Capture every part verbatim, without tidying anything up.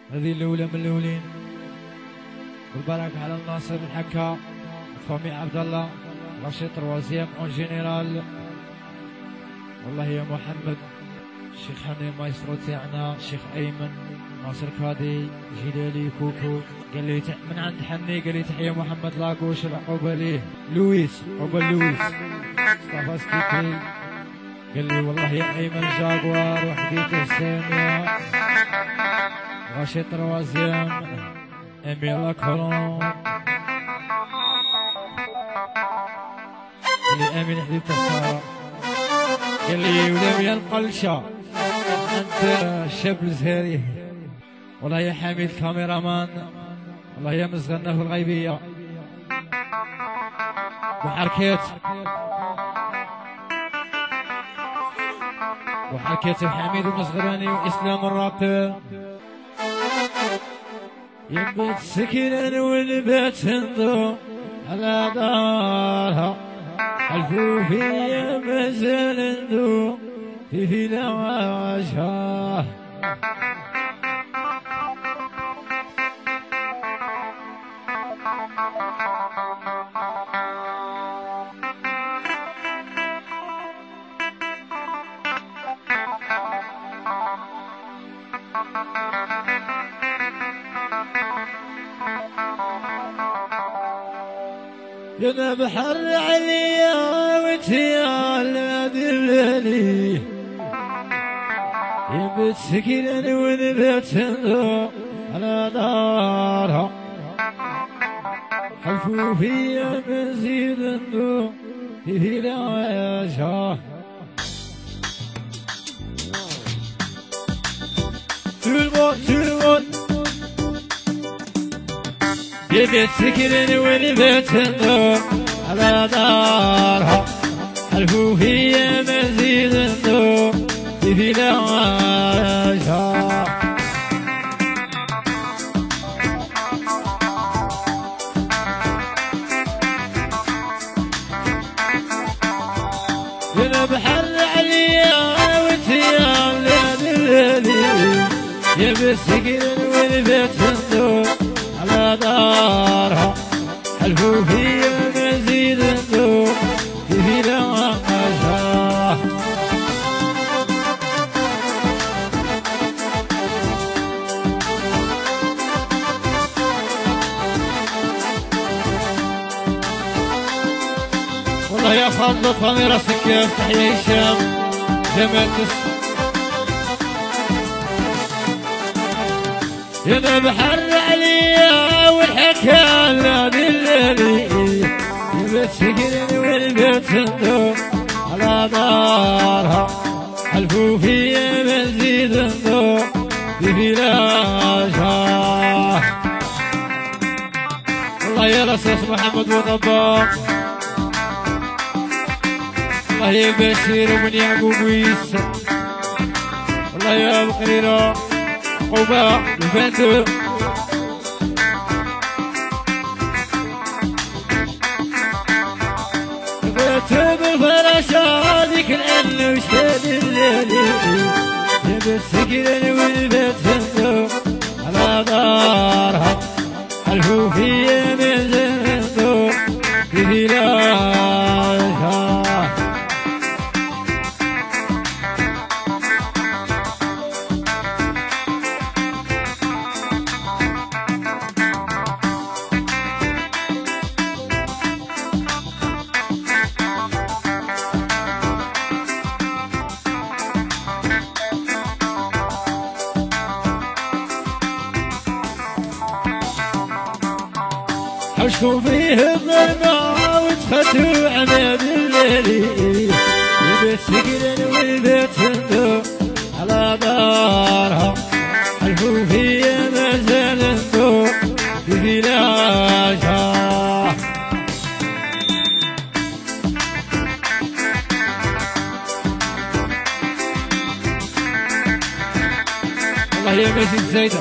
هذه الأولى من الأولين. والبرك على الناصر الحكا فامي عبد الله رشيد روازيام اون جينيرال. والله يا محمد الشيخ حنين مايسترو تاعنا الشيخ ايمن ناصر كادي جلالي كوكو قال لي من عند حني قال لي تحيه محمد لاقوش العقوبه ليه لويس عقوبه لويس مصطفى سكيتي قال لي والله يا ايمن جاكوار وحديته الساميه رشيد روازيام اميلا كولون قال لي امين حبيبتي الساره قال لي ولامي القلشه انت الشاب الزهري. والله يا حميد كاميرامان والله يا مزغنا في الغيبيه وحركات وحركات حميد المصغراني واسلام الرابر ينبت سكينا ونبات نضو على دارها الفوفية مازال ندو في فيلا وجهه. يا بحر عليا وتيال دلالي يبت سكينا ونبات ندو على دارها حفوفية مزيد ندو في العجاه. تلمون تلمون يبت سكينا ونبات ندو على دارها الفوفية مزيد ندو في العجاه. يا بحر عليا وتيام دلالي يبت سكينا ونبات ندو على دارها الفوفية مزيد ندو في العجاه. والله يا فضل طمي راسك تحية هشام جمال تس يا بحر عليا والحكاية دلالي يبت سكينا والبيت ندو على دارها الفوفية مزيد ندو في العجاه. والله يا رصاص محمد وطباق والله يا بشير ومن يعقوب ويسر والله يا ابو قريره قباء الفندق كتب الفراشة هذيك الأن وشتاد الليلي يبت سكينا والبيت فندق على دارها الفوفية مازال ندو في العجاه. حشكوا فيه الظلمة وتفتوا عماد الليلي يبت سكينا والبيت ندو على دارها الفوفية مازال ندو في العجاه. والله يا مجد زيدة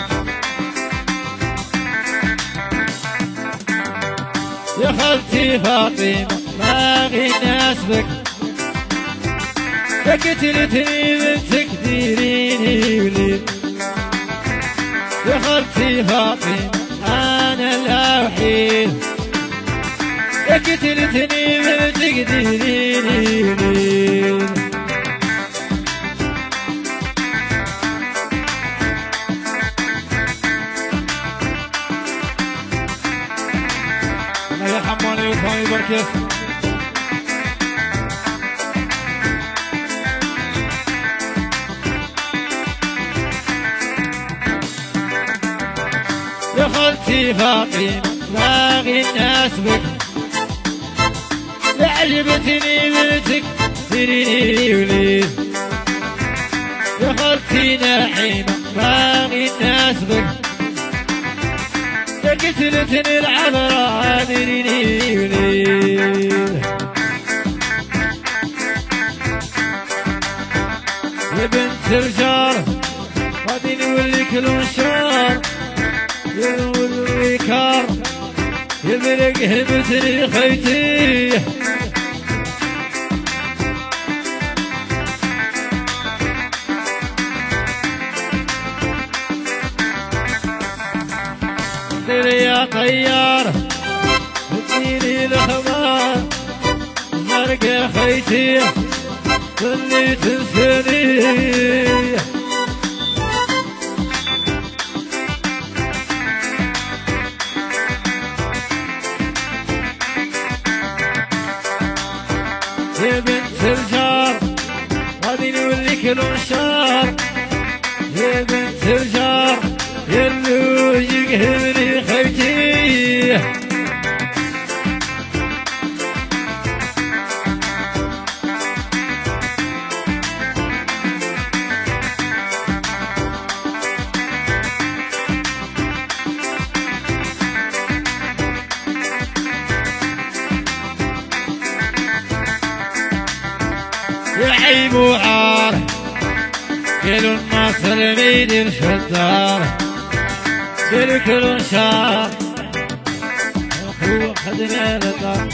يا خالتي فاطمة ما غينا اسمك قتلتني بنتك ديريني وليد يا خالتي فاطمة أنا الوحيد يا قتلتني من تقديرين الله يرحمني ويرحمني بركة يا خالتي فاطمة باغي الناس بك عجبتني بنتك سنيني وليد يا خالتي نحيمة باغي الناس بك يا قتلتني العذراء سنيني وليد يا بنت الجار غادي نولي كل شهر يا نولي كار يا برق هبتني خيتي يا طيار اديني الحمار زرقا خيتي خلي تنساني يا بنت الجار غادي نوليك الانشار يا بنت الجار يلو يقهرني خيتي يا عيب وعار قالوا الناصر مين الشدار بالكل شهر اخوه خدنا للدار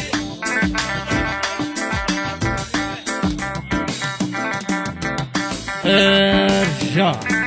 ارجع